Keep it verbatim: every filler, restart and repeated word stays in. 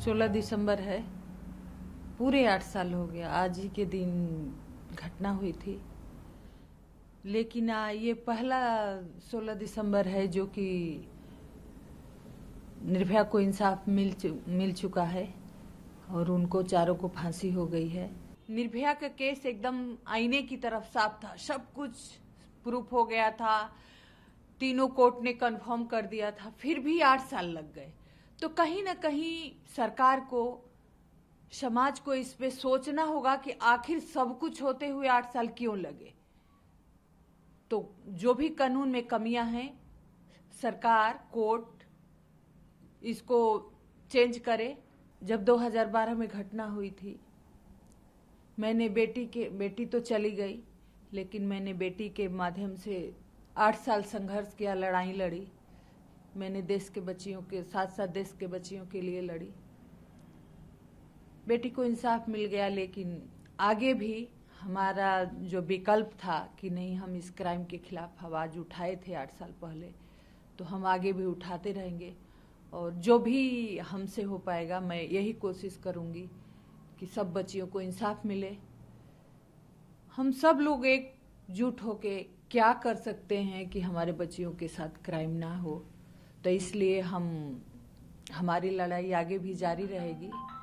सोलह दिसंबर है, पूरे आठ साल हो गया। आज ही के दिन घटना हुई थी, लेकिन आ, ये पहला सोलह दिसंबर है जो कि निर्भया को इंसाफ मिल चु, मिल चुका है और उनको चारों को फांसी हो गई है। निर्भया का केस एकदम आईने की तरफ साफ था, सब कुछ प्रूफ हो गया था, तीनों कोर्ट ने कंफर्म कर दिया था, फिर भी आठ साल लग गए। तो कहीं ना कहीं सरकार को, समाज को इस पे सोचना होगा कि आखिर सब कुछ होते हुए आठ साल क्यों लगे। तो जो भी कानून में कमियां हैं, सरकार, कोर्ट इसको चेंज करे। जब दो हज़ार बारह में घटना हुई थी, मैंने बेटी के बेटी तो चली गई, लेकिन मैंने बेटी के माध्यम से आठ साल संघर्ष किया, लड़ाई लड़ी। मैंने देश के बच्चियों के साथ साथ देश के बच्चियों के लिए लड़ी। बेटी को इंसाफ मिल गया, लेकिन आगे भी हमारा जो विकल्प था कि नहीं, हम इस क्राइम के खिलाफ आवाज उठाए थे आठ साल पहले, तो हम आगे भी उठाते रहेंगे। और जो भी हमसे हो पाएगा, मैं यही कोशिश करूंगी कि सब बच्चियों को इंसाफ मिले। हम सब लोग एकजुट होके क्या कर सकते हैं कि हमारे बच्चियों के साथ क्राइम ना हो, तो इसलिए हम हमारी लड़ाई आगे भी जारी रहेगी।